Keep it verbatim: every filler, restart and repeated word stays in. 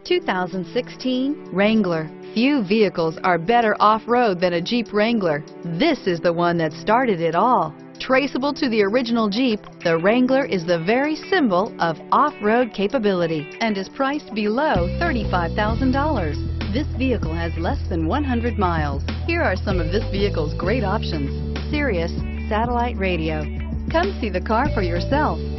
two thousand sixteen Wrangler. Few vehicles are better off-road than a Jeep Wrangler. This is the one that started it all. Traceable to the original Jeep, the Wrangler is the very symbol of off-road capability and is priced below thirty-five thousand dollars. This vehicle has less than one hundred miles. Here are some of this vehicle's great options: Sirius satellite radio. Come see the car for yourself.